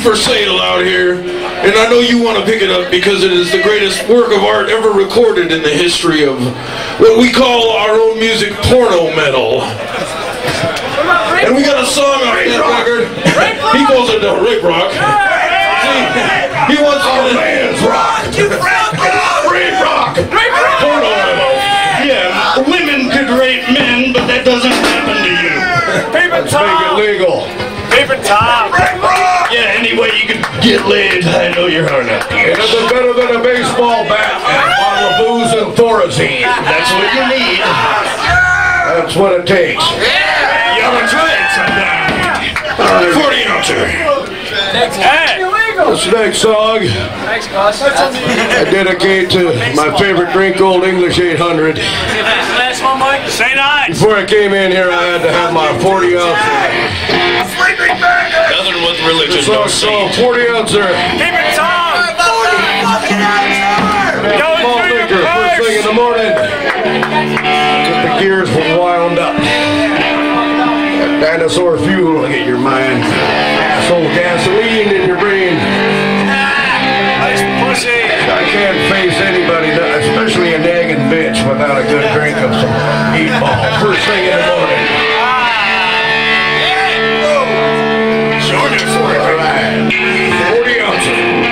for sale out here, and I know you want to pick it up because it is the greatest work of art ever recorded in the history of what we call our own music, porno metal. And we got a song on that record. He calls it Rape Rock. He wants to man's rock. Rape Rock. Porno metal. Yeah, women could rape men, but that doesn't happen to you. Let's make it legal. Paper top. Yeah, any way you can get laid, I know you're hard up. It isn't better than a baseball bat and a bottle of booze and Thorazine. That's what you need. That's what it takes. You ought to try it sometime. 40 ouncer. This next song I dedicate to my favorite drink, Old English 800. Last one, Mike. Say nice. Before I came in here, I had to have my 40 ounce. Nothing with religion. This song's called 40 ouncer. Keep it tight. Small drinker, first thing in the morning. Get the gears wound up. That dinosaur fuel will get your mind. Asshole gasoline in your brain. Nice pussy. I can't face anybody, especially a nagging bitch, without a good drink of some meatball. First thing in the morning. All right. 40 ounces.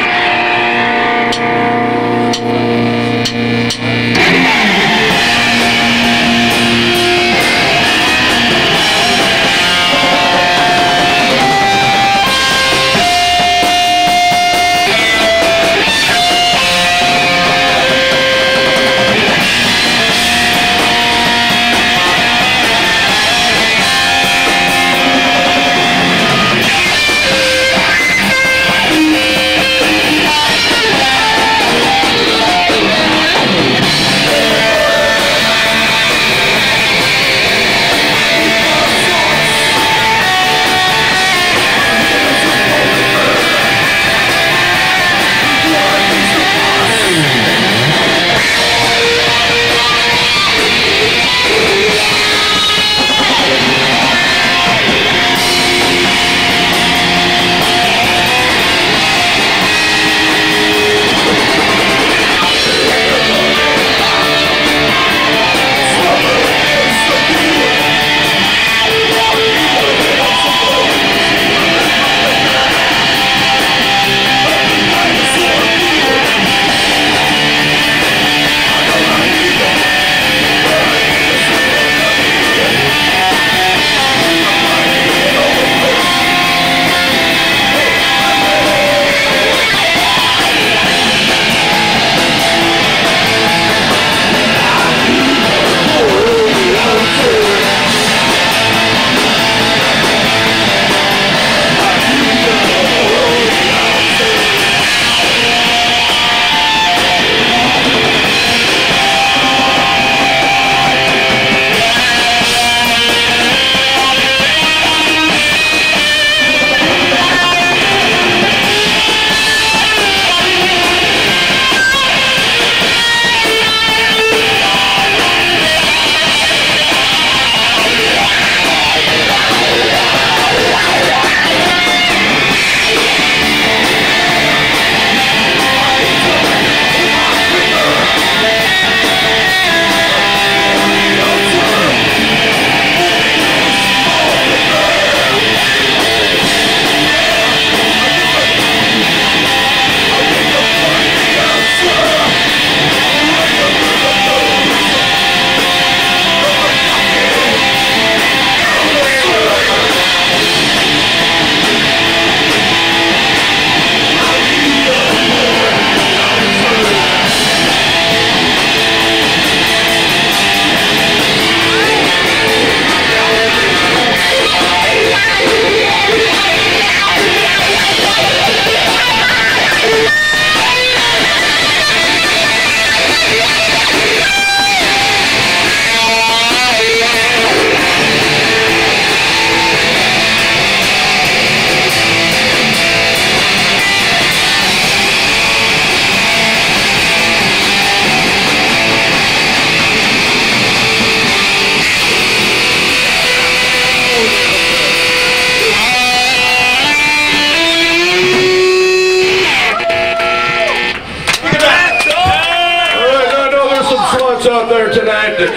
folks out there tonight that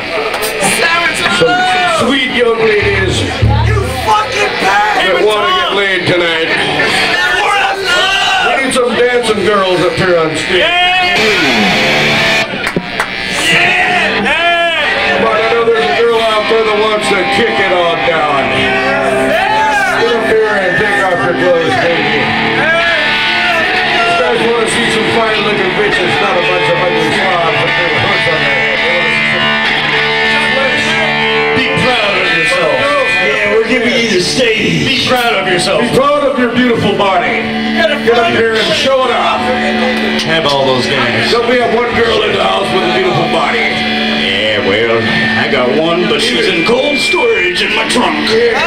some sweet young ladies that want to get laid tonight. We need some dancing girls up here on stage. But I know there's a girl out there that wants to kick it all down. Get up here and take off your clothes, baby. You guys want to see some fine-looking bitches, not a bunch of ugly slobs with their hoods on their head. Be proud of yourself. Yeah, we're giving you the stage. Be proud of yourself. Be proud of your beautiful body. Get up here and show it off. Have all those guys. Don't we have one girl in the house with a beautiful body? Yeah, well, I got one, but she's in cold storage in my trunk.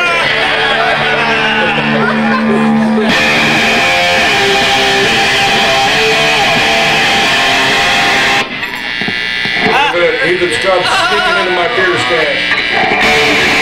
Ethan Scott's sneaking into my beer stash.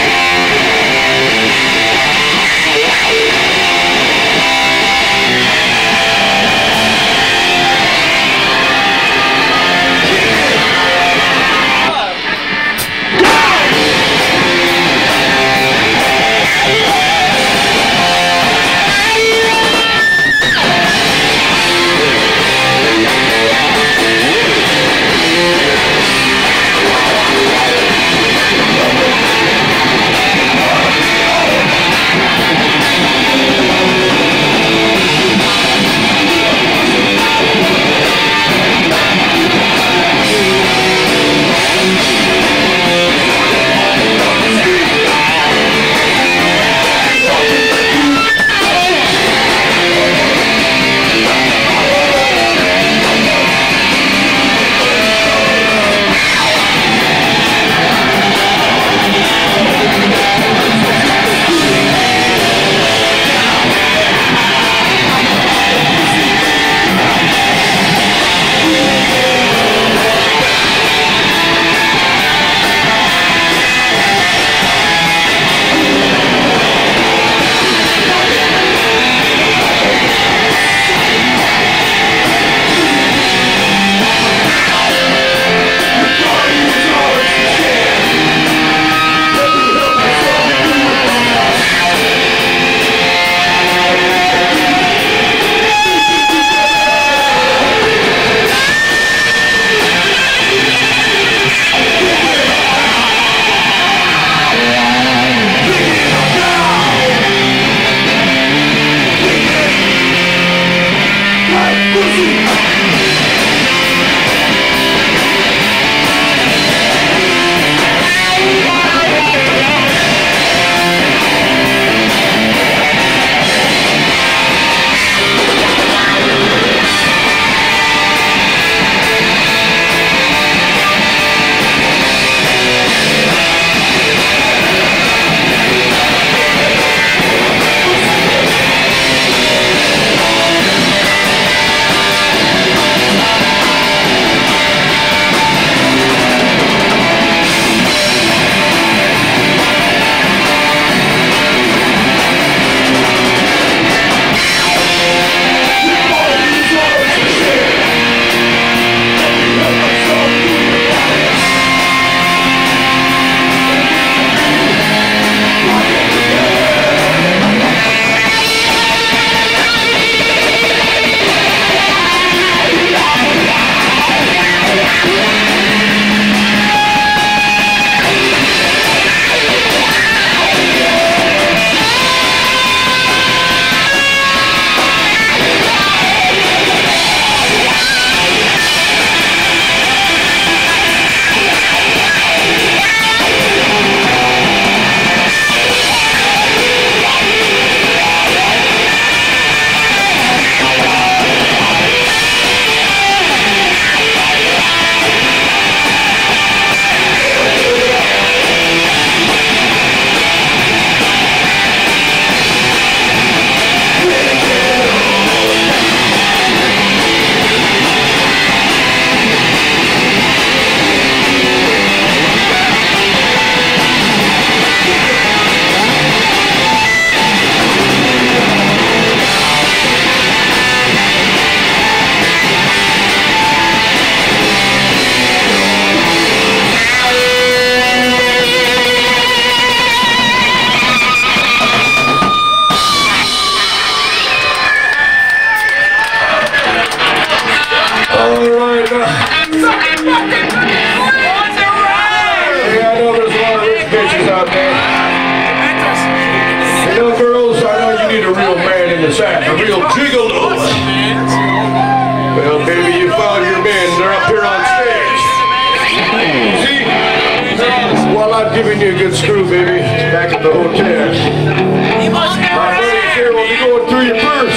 giving you a good screw, baby. Back at the hotel. He must be My buddy right. here will be going through your purse.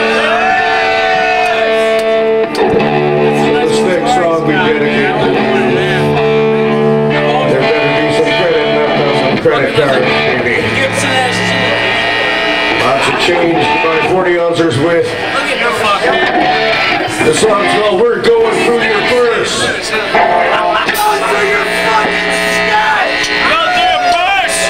This next song we dedicate. There better be some credit left on some credit card, baby. Gibson SG. Lots of change to buy 40 ounces with. Look at your fucker. The song's called We're Going Through Your Purse. Going through your fucking sky. Go through your purse.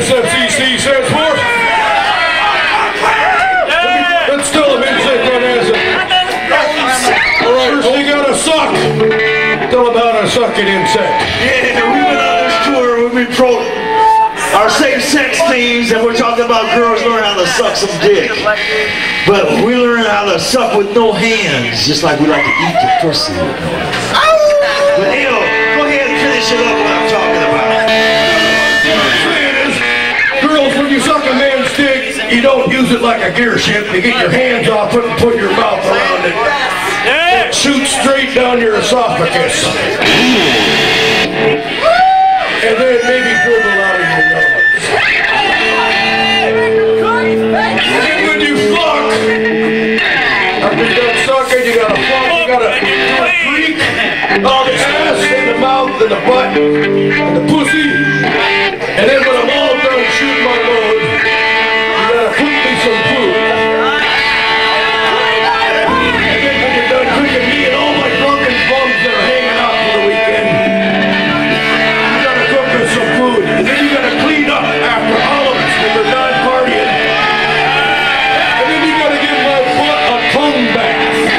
SFCC stands for? Let's tell them insect on acid. Alright, first you gotta suck. Tell them how to suck an insect. Yeah, we went on this tour when we pro our same-sex themes, and we're talking about girls learning how to suck some dick. But we learn how to suck with no hands, just like we like to eat the pussy with no hands. But Neil, go ahead and finish it up what I'm talking about. Girls, when you suck a man's dick, you don't use it like a gear shift. You get your hands off it and put your mouth around it. It shoots straight down your esophagus. And then maybe dribble out of your nose. And then when you fuck, after you're done sucking, you gotta fuck, you gotta freak all the ass and the mouth and the butt and the pussy. And then when I'm all done shooting my load, you gotta cook me some food. And then when you're done cooking me and all my drunken bums that are hanging out for the weekend, you gotta cook me some food. And then you gotta clean up after all of us when we're done partying. And then you gotta give my butt a tongue bath.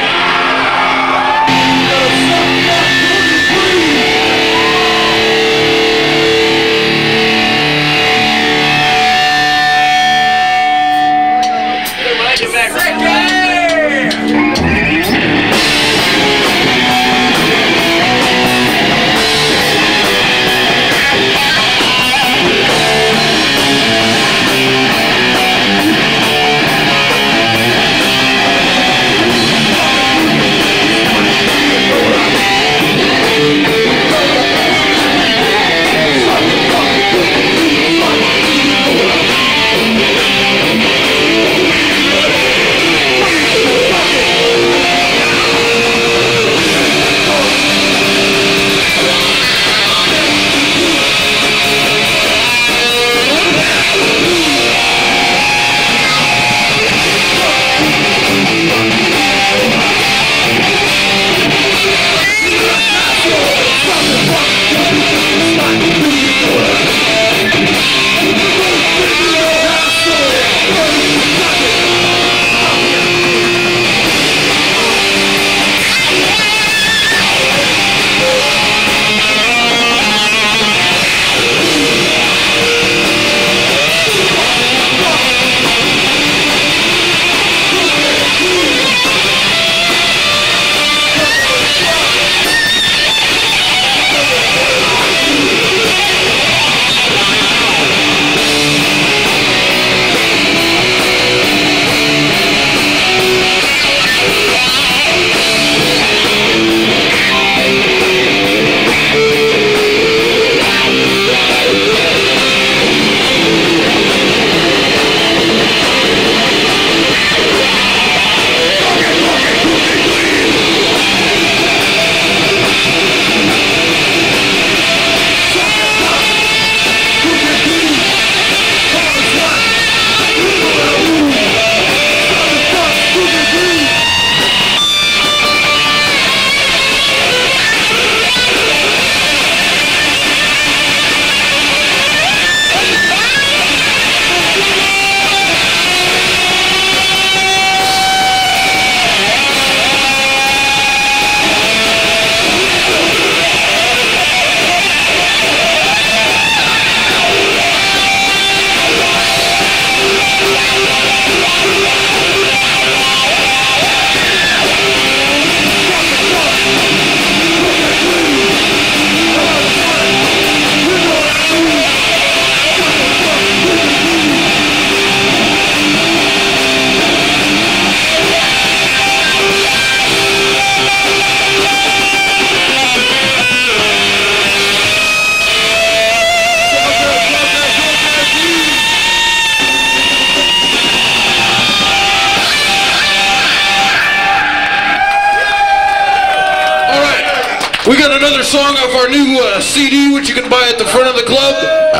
We got another song off our new CD, which you can buy at the front of the club.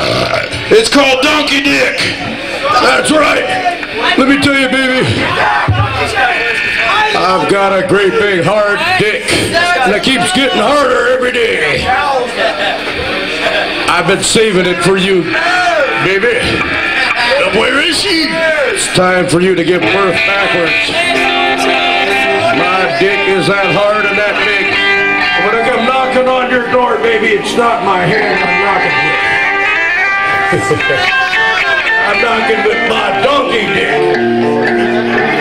It's called Donkey Dick. That's right. Let me tell you, baby, I've got a great big hard dick, and it keeps getting harder every day. I've been saving it for you Baby, Where is she? it's time for you to give birth backwards. My dick is that hard and that big. When I come knocking on your door, baby, it's not my hand I'm knocking with. I'm knocking with my donkey dick.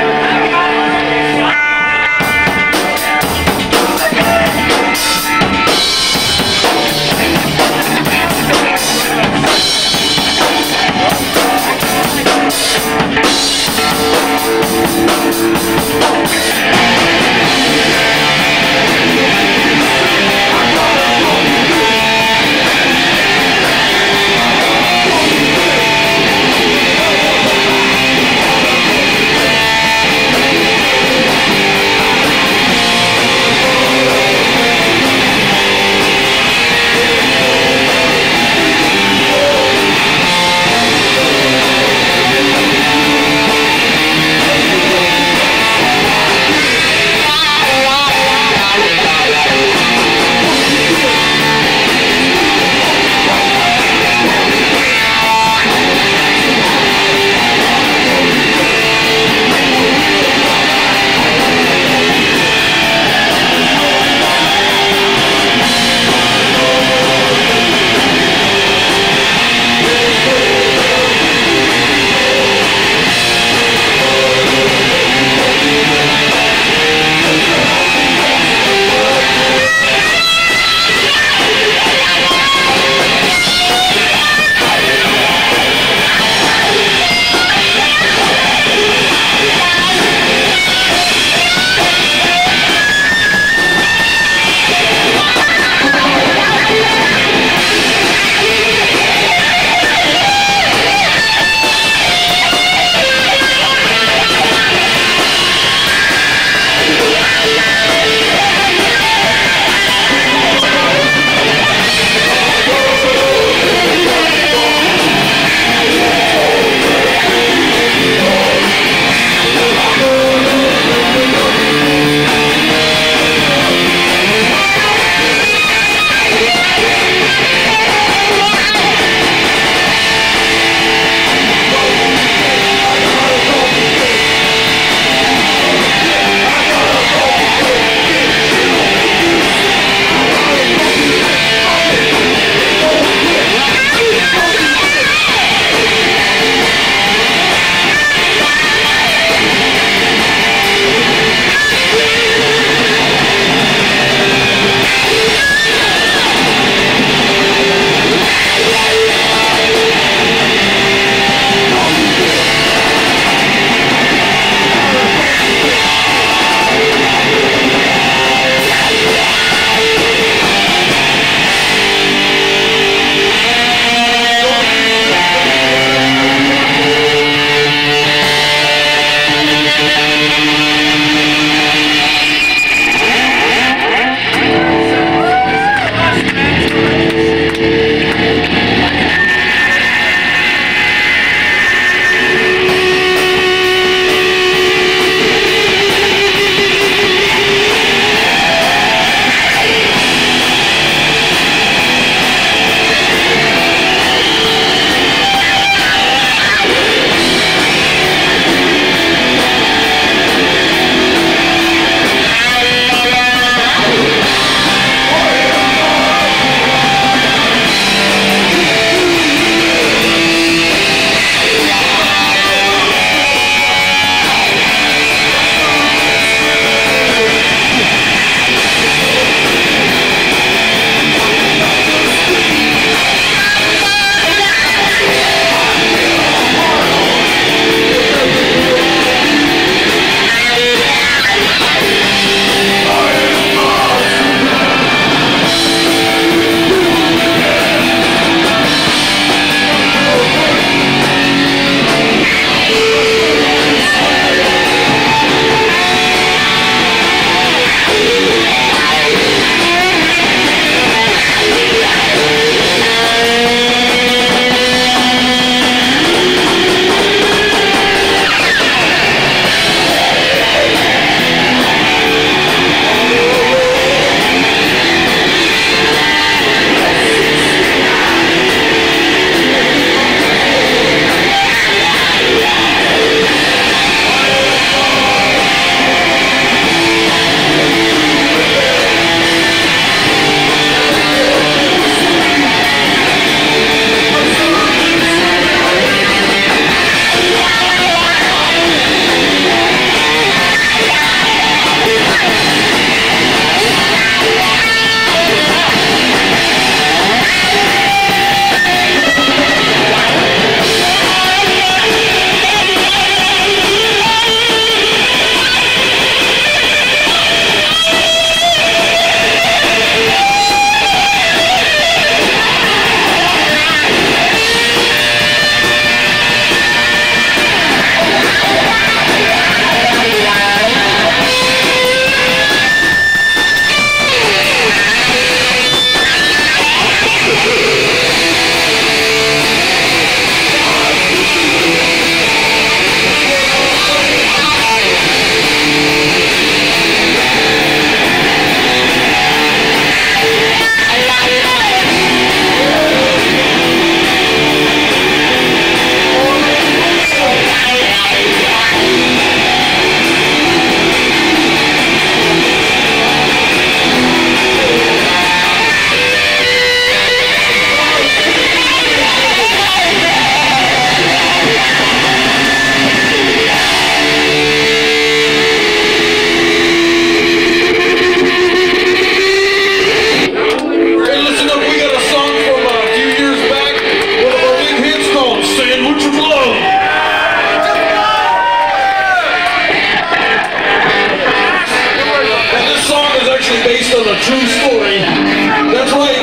on a true story. That's right.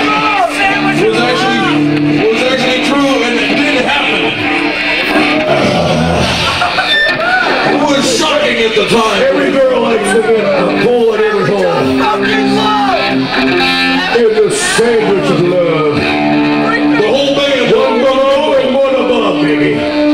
Was actually true, and it did happen. It was shocking at the time. Every girl likes to get a pull at every hole. In the sandwich of love. The whole band. One below and one above, baby.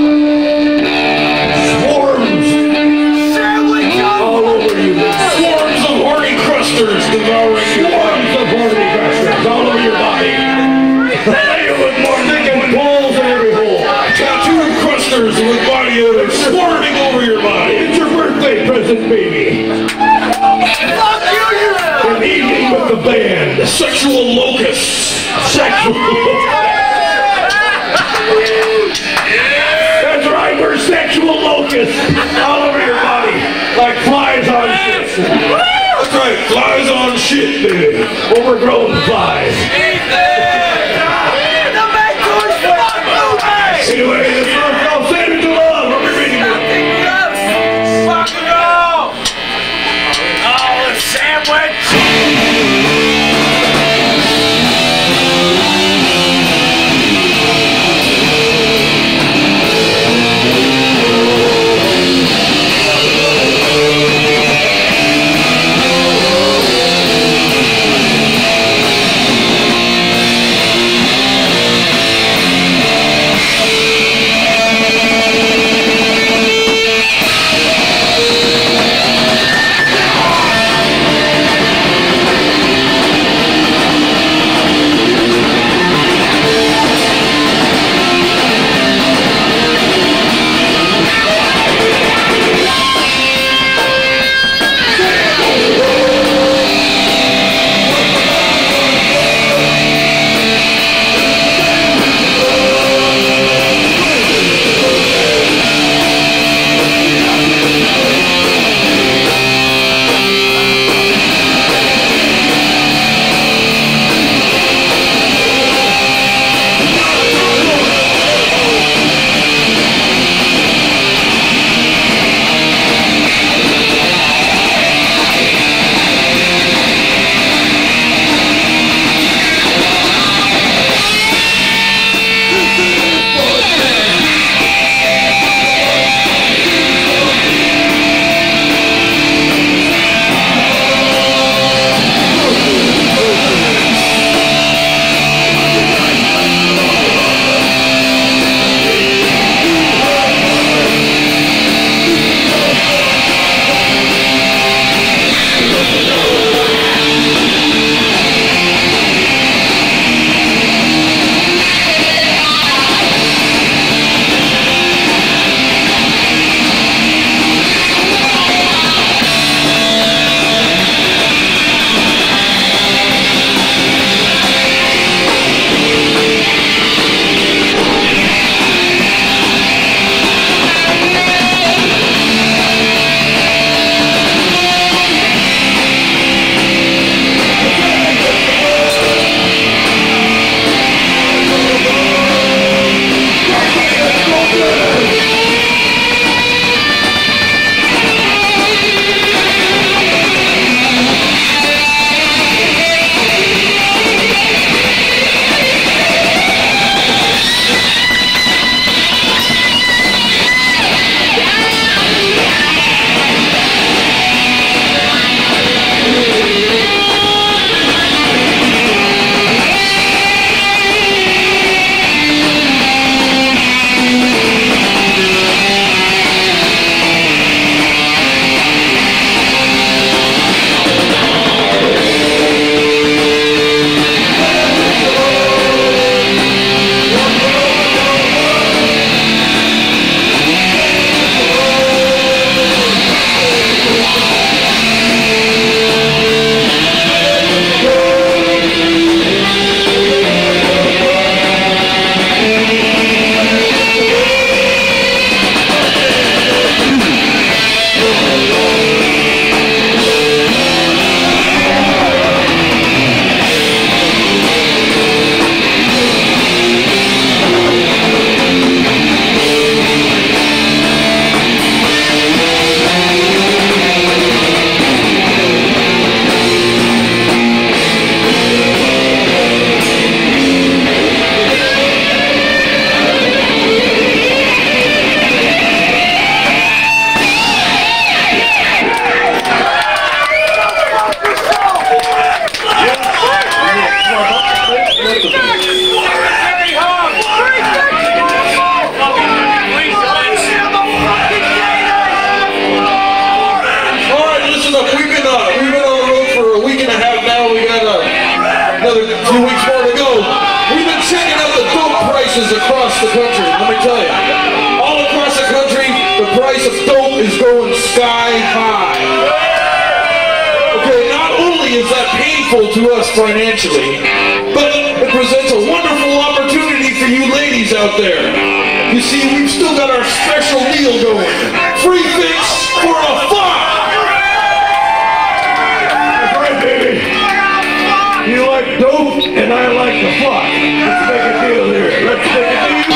Swarms all over you. Swarms of horny crusters devouring you. Swarms of horny crusters all over your body. With more dick and balls in every hole. Tattooed crusters with body odor swarming over your body. It's your birthday present, baby. An evening with the band. Sexual locusts. Sexual. That's right, we're sexual locusts all over your body, like flies on shit. That's right, flies on shit, baby. Overgrown flies. Anyway, this one's called Sandwich of Love. What are we reading? prices across the country. Let me tell you, all across the country, the price of dope is going sky high. Okay, not only is that painful to us financially, but it presents a wonderful opportunity for you ladies out there. You see, we've still got our special deal going. Free fix for a fuck! That's right, baby. You like dope, and I like the fuck. Let's make a deal here. Let's make a deal.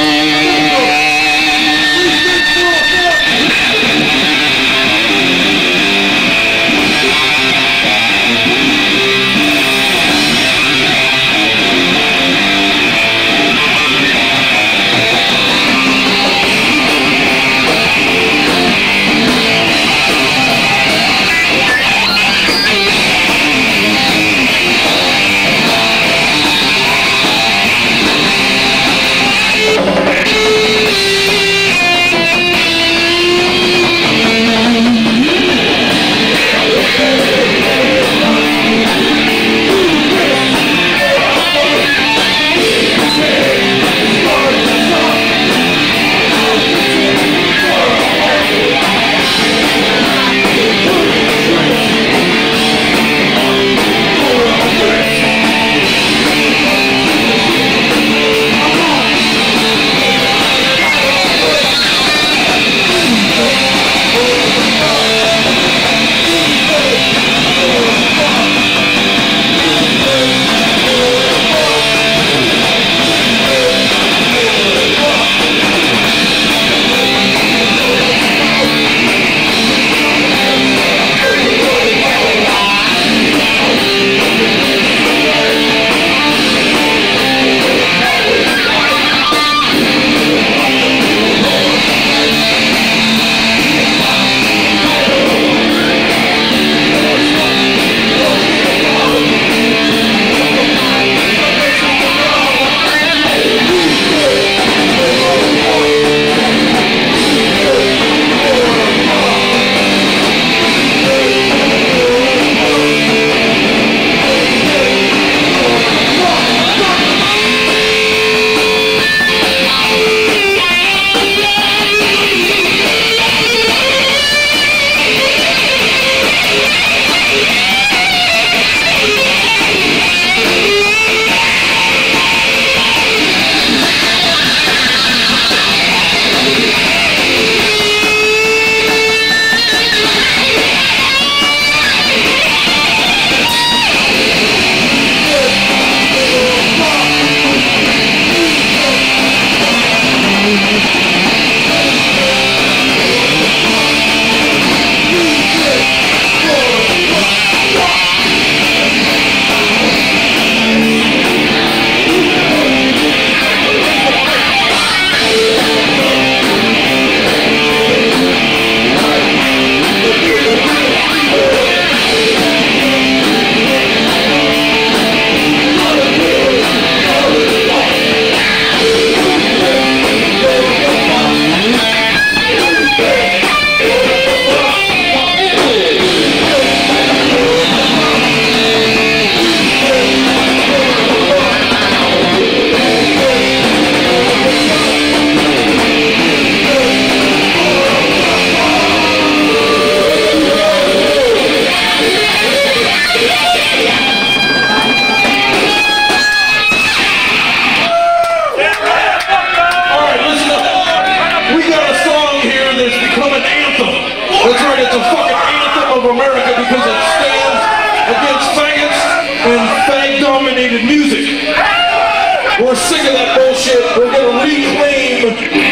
We're sick of that bullshit. We're going to reclaim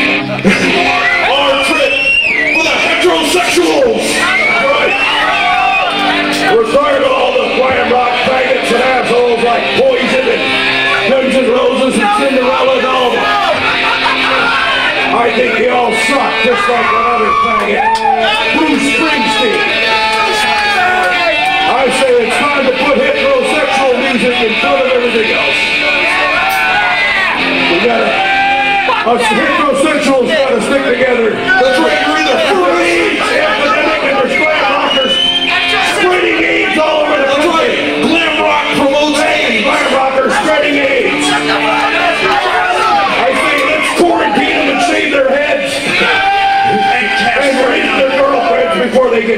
our trip for the heterosexuals. We're tired of all the glam rock faggots and assholes like Poison and Guns N' Roses and Cinderella and all that. I think they all suck, just like that other faggot, Bruce Springsteen. I say it's time to put heterosexual music in front of everything else. We gotta, us heterosexuals gotta stick together. That's right, you're either for AIDS epidemic and there's glam rockers spreading AIDS all over the That's country. right, glam rock promotes AIDS. Glam rockers spreading AIDS. I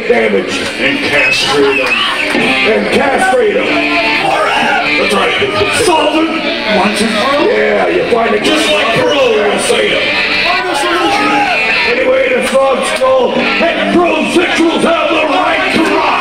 psychic damage. And castrate them. And castrate them. That's right. Solve it once and for all. Yeah, you find it Just like Perlo will say it. Anyway, the frog's called heterosexuals have the right to rock.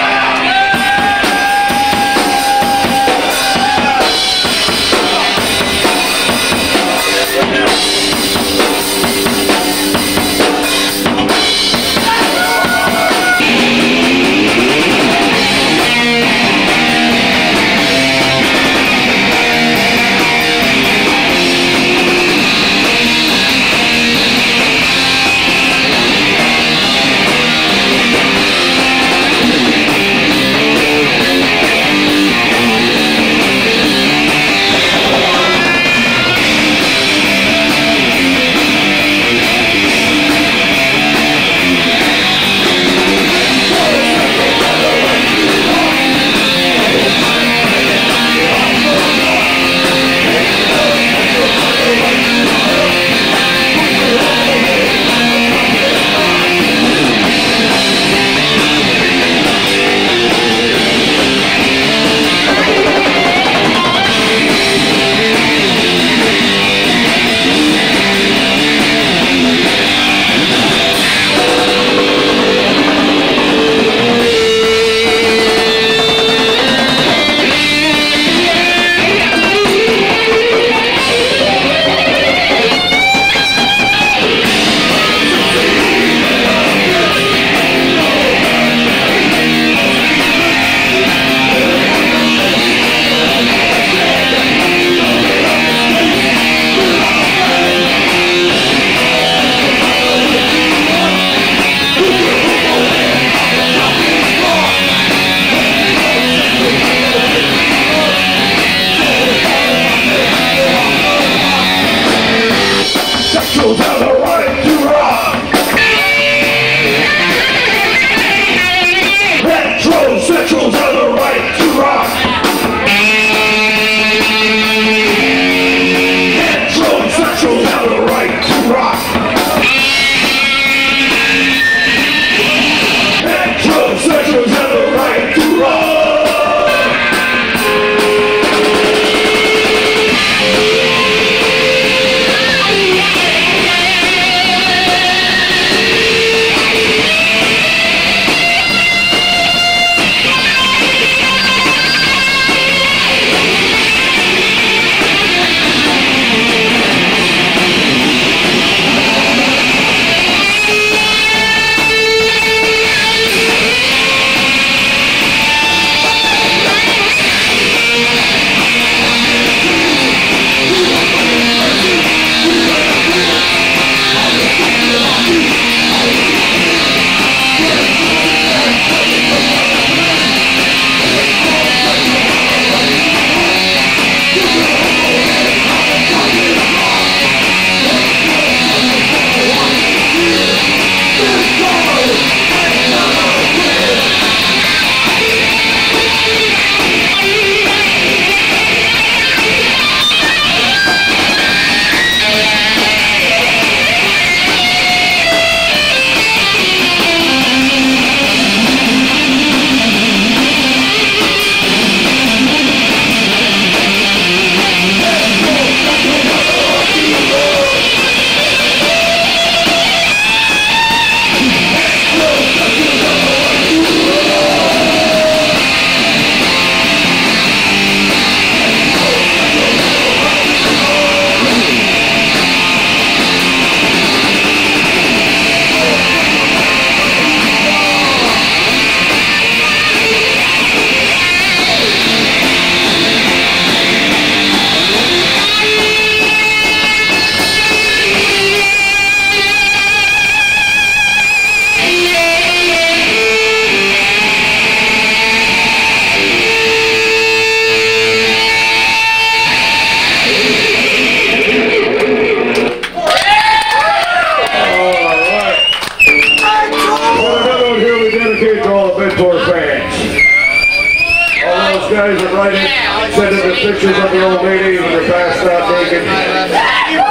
guys are writing, sending the pictures of the old lady when they're passed out naked.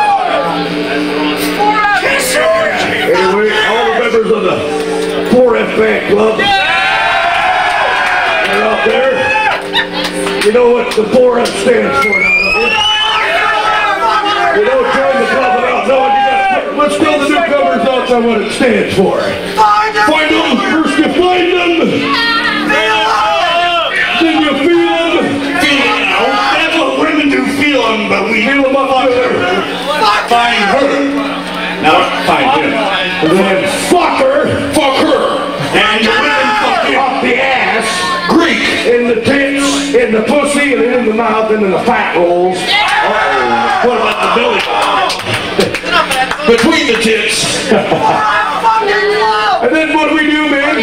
Anyway, all the members of the 4F fan club. They're out there. You know what the 4M stands for now, don't you? You don't join the club without knowing you got. Let's tell the newcomers out there what it stands for. Find them! First you find them. Then you feel them. Feel them now. That's what women do, feel them, but we Feel them up there. find her. Now, find him. And then fuck her. Fuck her. And the women fuck him. Off the ass. Greek. In the tits, in the pussy, and in the mouth, and in the fat rolls. What about the belly? Between the tits. And then what do we do, man?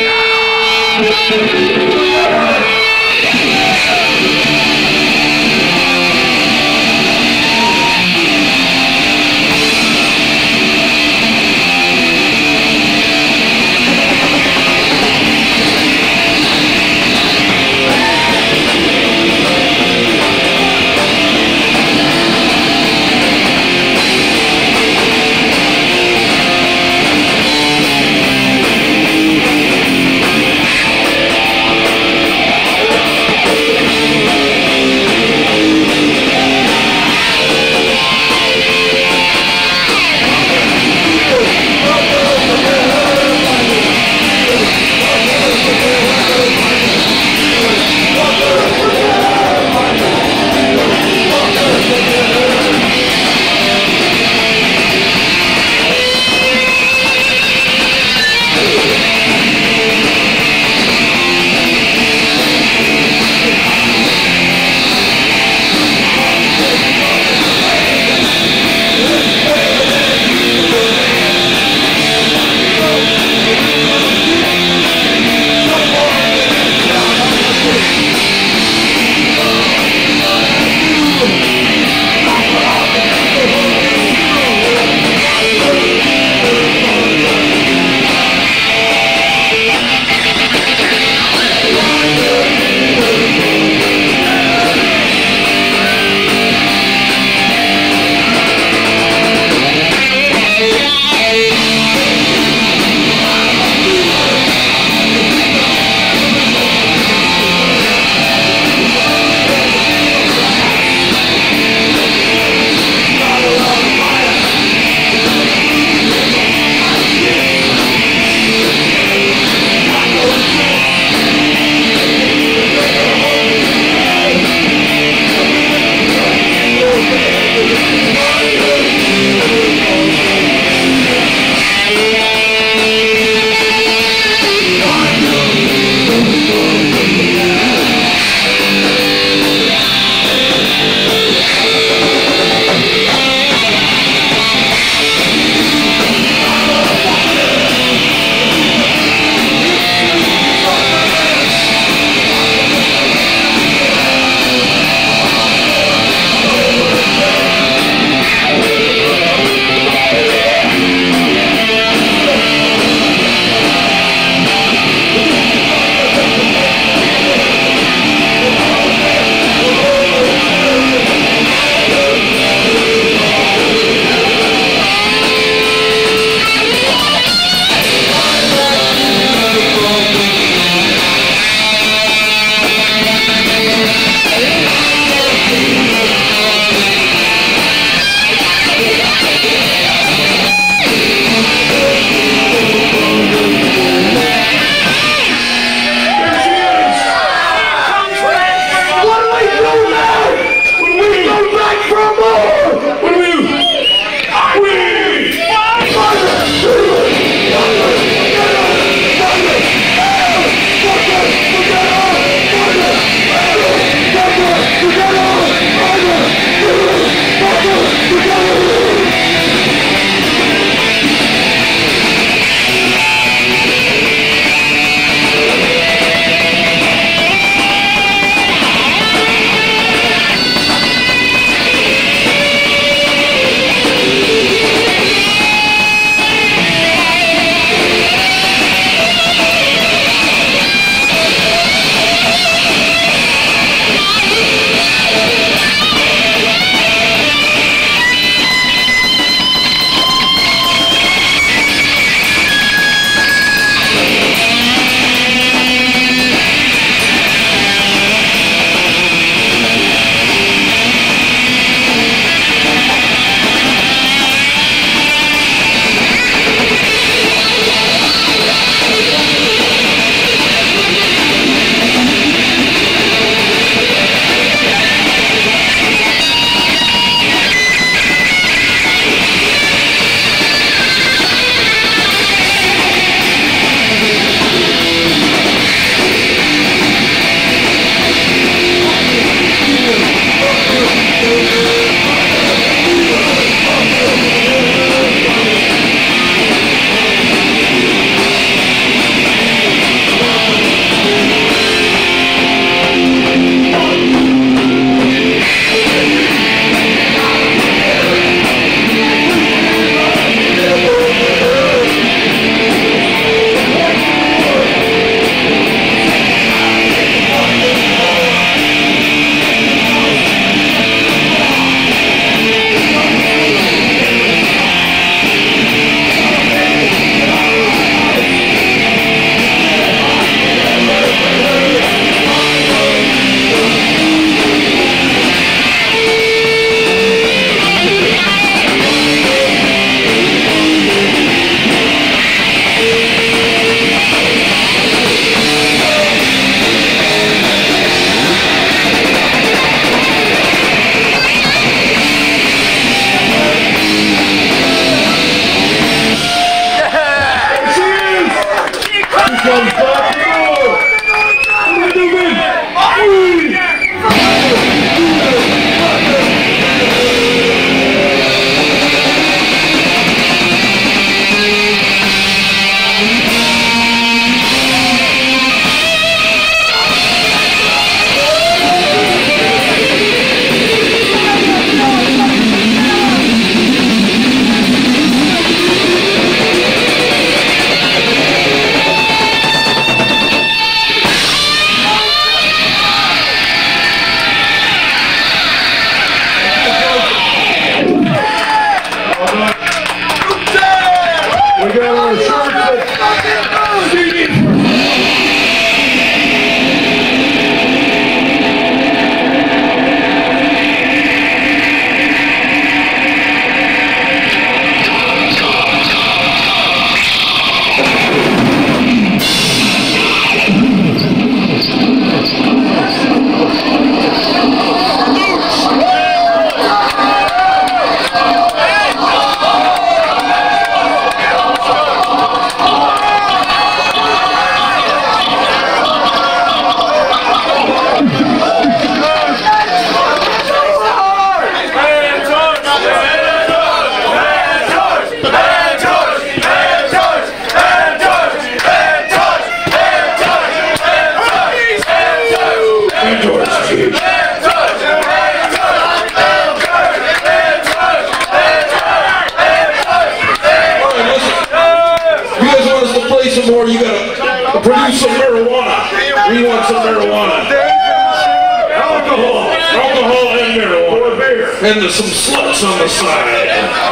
and some sluts on the side.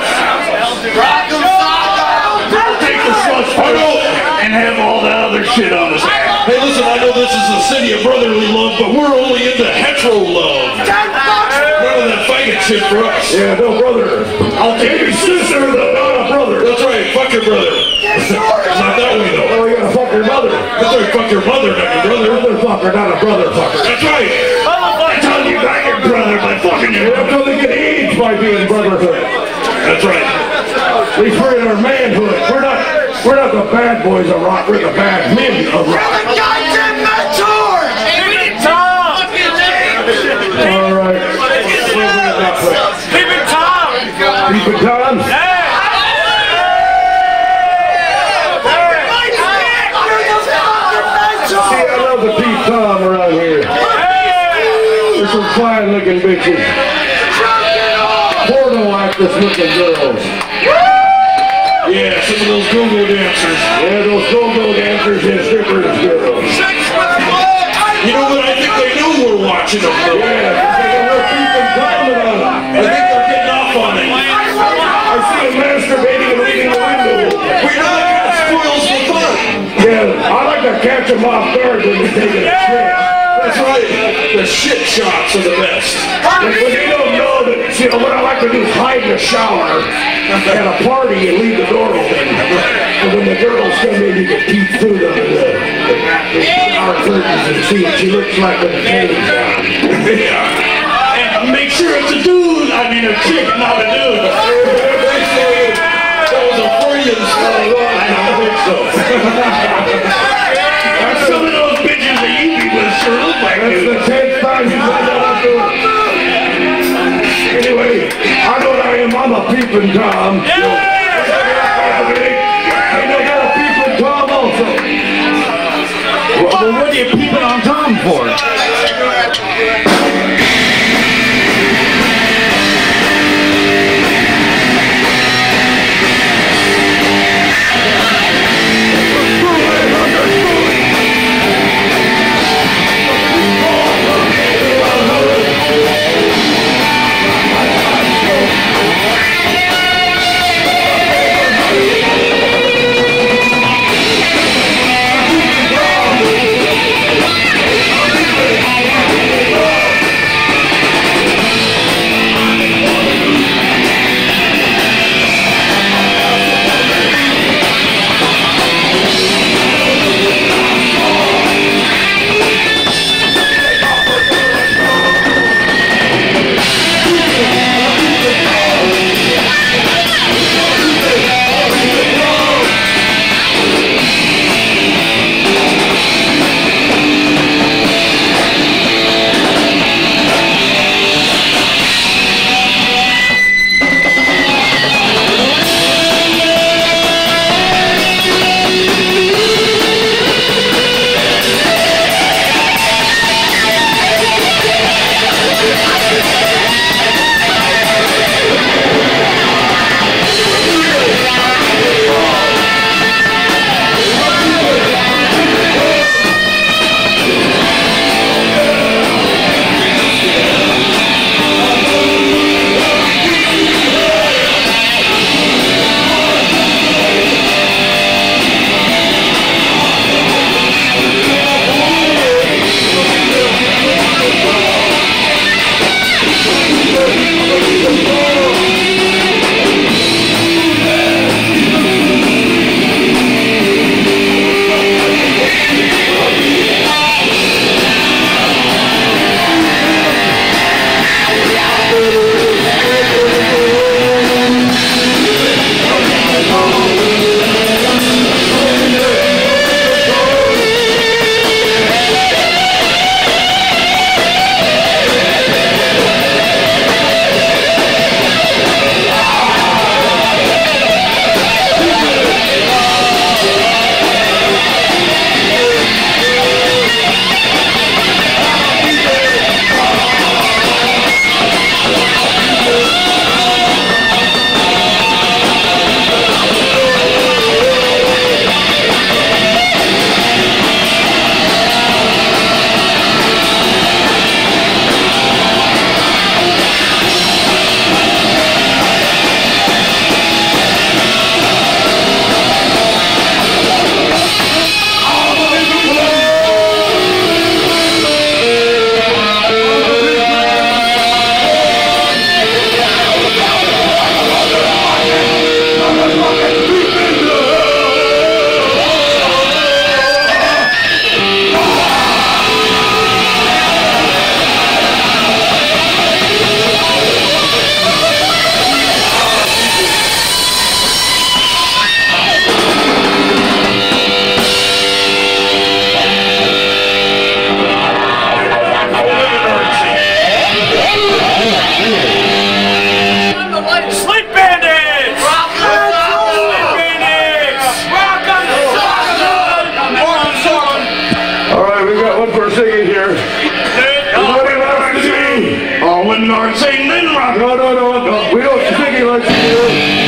Take the sluts and have all the other shit on the side. Hey, listen, I know this is the city of brotherly love, but we're only into hetero love. None of that faggot shit for us. Yeah, no, brother. I'll take your sister, but not a brother. That's right, fuck your brother. It's not that way, though. Oh, you gotta fuck your mother. That's right, fuck your mother, not your brother. Motherfucker, not a brother fucker. That's right. That's how you got your brother by fucking your That's how they get AIDS by being brotherhood. That's right. At least we're in our manhood. We're not the bad boys of rock. We're the bad men of rock. Goddamn mentor! Tom! All right. Keep it Tom! Keep it Tom. See, I love the Pete Tom around here. There's some fine-looking bitches. Porno actress-looking girls. Yeah, some of those go-go dancers. Yeah, those go-go dancers and strippers girls. You know what? I think they know we're watching them, though. Yeah, they're Pete Tom about it. I think they're getting off on it. I see them masturbating and leaving the window. We're not going to spoil the fun. Yeah, I like to catch them off guard when they're taking a shit. That's right. The shit shots are the best. When they don't know that, you know, what I like to do is hide in the shower at a party and leave the door open. And when the girls come in, you can peek through the shower curtains and see what she looks like with the panties on. Yeah. And make sure it's a dude. I mean a chick, not a dude. That was a Freudian slip. I don't think so. Some of those bitches that you be with sure look like That's the dudes. 10th time you said that up to it. Anyway, I know what I am. I'm a peeping Tom. And I got a peeping Tom also. Well, what are you peeping on Tom for? when our Satan then rock. No. We don't think he likes you.